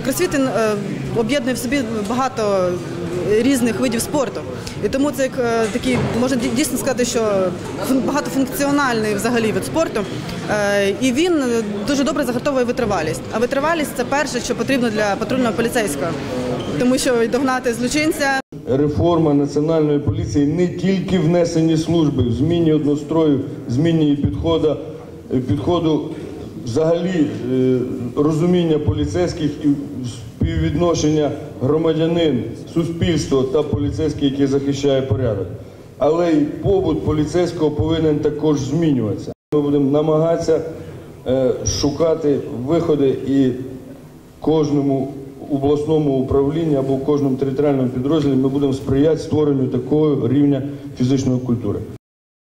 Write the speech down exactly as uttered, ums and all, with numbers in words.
кросфіт він об'єднує в собі багато різних видів спорту. І тому це як такий, можна дійсно сказати, що багатофункціональний взагалі вид спорту. І він дуже добре загартовує витривалість. А витривалість – це перше, що потрібно для патрульного поліцейського. Тому що догнати злочинця. Реформа Національної поліції не тільки внесені служби, в зміні однострою, зміні підходу, підходу взагалі розуміння поліцейських і співвідношення громадянин, суспільство та поліцейський, який захищає порядок. Але й побут поліцейського повинен також змінюватися. Ми будемо намагатися шукати виходи і кожному обласному управлінні або в кожному територіальному підрозділі ми будемо сприяти створенню такого рівня фізичної культури.